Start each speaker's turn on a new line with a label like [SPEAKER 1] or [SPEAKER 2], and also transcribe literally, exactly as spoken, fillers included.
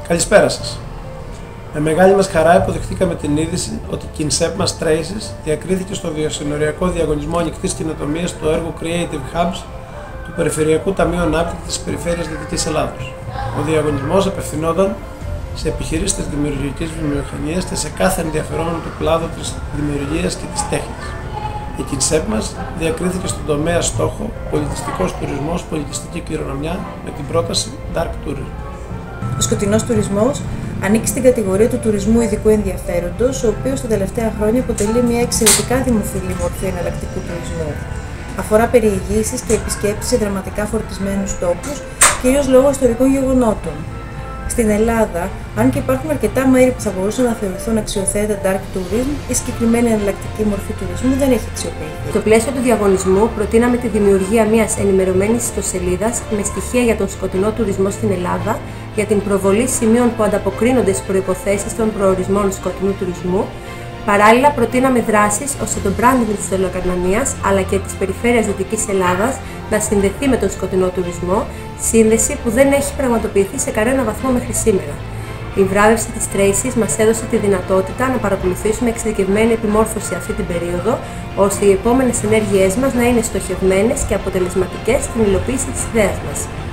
[SPEAKER 1] Καλησπέρα σας. Με μεγάλη μας χαρά υποδεχτήκαμε την είδηση ότι η KOIN.S.E.P μας Traces διακρίθηκε στο διασυνοριακό διαγωνισμό ανοιχτής καινοτομίας του έργου Creative Hubs του Περιφερειακού Ταμείου Ανάπτυξης της Περιφέρειας Δυτικής Ελλάδος. Ο διαγωνισμός απευθυνόταν σε επιχειρήσεις της δημιουργικής βιομηχανίας και σε κάθε ενδιαφερόμενο του κλάδου της δημιουργίας και της τέχνης. Η KOIN.S.EP μας διακρίθηκε στον τομέα στόχο πολιτιστικός τουρισμός, πολιτιστική κληρονομιά με την πρόταση Dark Tourism.
[SPEAKER 2] Ο σκοτεινός τουρισμός ανήκει στην κατηγορία του τουρισμού ειδικού ενδιαφέροντος, ο οποίος τα τελευταία χρόνια αποτελεί μια εξαιρετικά δημοφιλή μορφή εναλλακτικού τουρισμού. Αφορά περιηγήσεις και επισκέψεις σε δραματικά φορτισμένους τόπους, κυρίως λόγω ιστορικών γεγονότων. Στην Ελλάδα, αν και υπάρχουν αρκετά μέρη που θα μπορούσαν να θεωρηθούν αξιοθέατα dark tourism, η συγκεκριμένη εναλλακτική μορφή τουρισμού δεν έχει αξιοποιηθεί.
[SPEAKER 3] Στο πλαίσιο του διαγωνισμού, προτείναμε τη δημιουργία μιας ενημερωμένης ιστοσελίδας με στοιχεία για τον σκοτεινό τουρισμό στην Ελλάδα, για την προβολή σημείων που ανταποκρίνονται στις προϋποθέσεις των προορισμών σκοτεινού τουρισμού. Παράλληλα, προτείναμε δράσεις ώστε το branding της Aitoloakarnanias αλλά και της περιφέρειας Δυτικής Ελλάδας να συνδεθεί με τον σκοτεινό τουρισμό, σύνδεση που δεν έχει πραγματοποιηθεί σε κανένα βαθμό μέχρι σήμερα. Η βράβευση της Traces μας έδωσε τη δυνατότητα να παρακολουθήσουμε εξειδικευμένη επιμόρφωση αυτή την περίοδο, ώστε οι επόμενες ενέργειές μας να είναι στοχευμένες και αποτελεσματικές στην υλοποίηση της ιδέας μας.